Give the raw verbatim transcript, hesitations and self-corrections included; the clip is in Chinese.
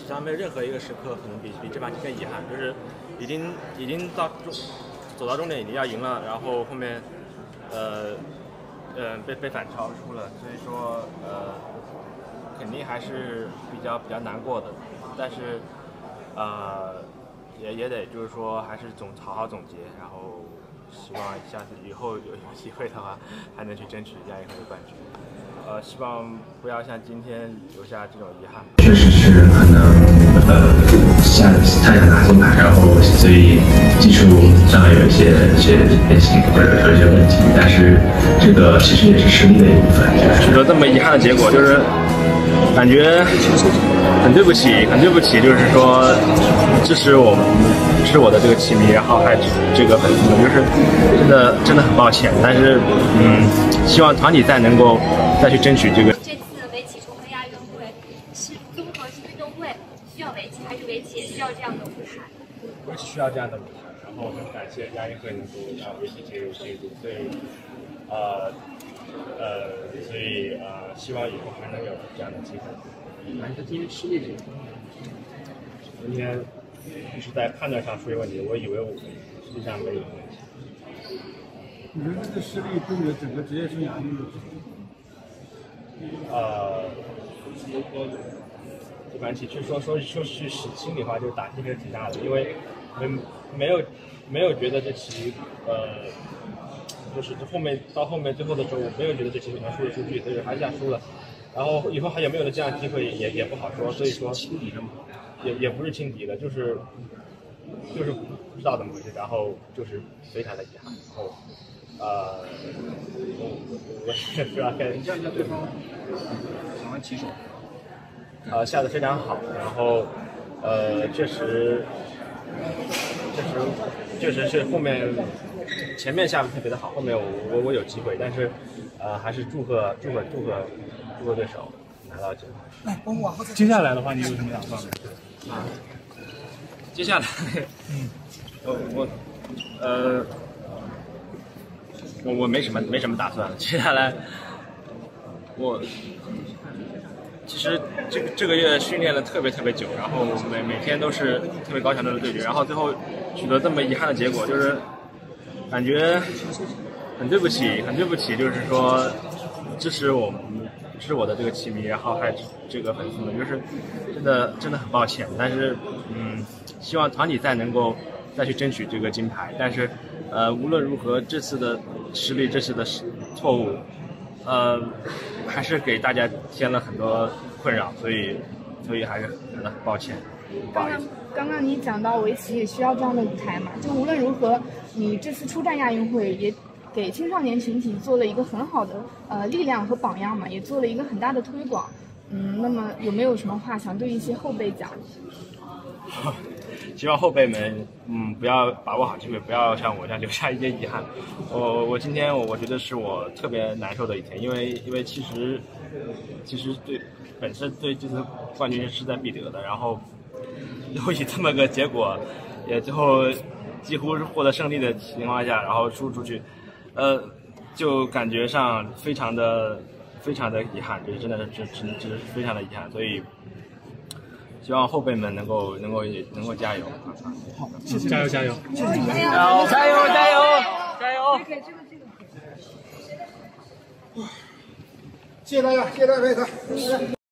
史上没有任何一个时刻可能比比这盘棋更遗憾，就是已经已经到终走到终点，已经要赢了，然后后面呃呃被被反超输了，所以说呃肯定还是比较比较难过的，但是呃也也得就是说还是总好好总结，然后希望下次以后有有机会的话还能去争取亚运会的冠军。呃，希望不要像今天留下这种遗憾。 确实是可能呃下太想拿金牌，然后所以技术上有一些一些变形或者有一些问题，但是这个其实也是实力的一部分。 取得这么遗憾的结果，就是感觉很对不起，很对不起，就是说支持我们。是我的这个棋迷，然后还这个粉丝们，就是真的真的很抱歉，但是嗯，希望团体赛能够再去争取这个。 这次围棋重回亚运会是综合性运动会，需要围棋还是围棋也需要这样的舞台？ 我也需要这样的舞台，然后很感谢亚运会能够让围棋进入进入，所以呃呃，所以呃，希望以后还能有这样的机会。反正今天失利这个，今天。就是在判断上出现问题，我以为我实际上没有问题。 你觉得这个失利对你的整个职业生涯有什么？ 呃，这盘棋，其实说说说句心里话，就是打击还是挺大的，因为没没有没有觉得这棋呃，就是后面到后面最后的时候，我没有觉得这棋能输得出去，所以还是想输了。然后以后还有没有的这样的机会也也不好说，所以说也也不是轻敌的，就是就是不知道怎么回事，然后就是非常的遗憾。然后呃，我我也不知道该。 评价一下对方台湾棋手。 呃，下的非常好，然后呃，确实确实确实是后面前面下的特别的好，后面我我我有机会，但是呃还是祝贺祝贺祝贺祝贺对手拿到金牌。 来，帮我往后再。接下来的话，你有什么打算？ 啊，接下来，嗯，我我呃我我没什么没什么打算了，接下来我。其实这个这个月训练了特别特别久，然后每每天都是特别高强度的对决，然后最后取得这么遗憾的结果，就是感觉很对不起，很对不起，就是说支持我们支持我的这个棋迷，然后还有这个粉丝们，就是真的真的很抱歉，但是嗯，希望团体赛能够再去争取这个金牌，但是呃无论如何这次的失利，这次的错误。呃，还是给大家添了很多困扰，所以，所以还是真的很抱歉，不好意思。 刚刚你讲到围棋也需要这样的舞台嘛？就无论如何，你这次出战亚运会也给青少年群体做了一个很好的呃力量和榜样嘛，也做了一个很大的推广。嗯，那么有没有什么话想对一些后辈讲？ 希望后辈们，嗯，不要把握好机会，不要像我这样留下一些遗憾。我我今天我我觉得是我特别难受的一天，因为因为其实其实对本身对这次冠军是势在必得的，然后又以这么个结果，也最后几乎是获得胜利的情况下，然后输出去，呃，就感觉上非常的非常的遗憾，就是真的是只只只是非常的遗憾，所以。希望后辈们能够能够能够加油！ 好，谢谢，加油加油！ 加油加油加油加油！ 谢谢大家，谢谢大家，可以可以。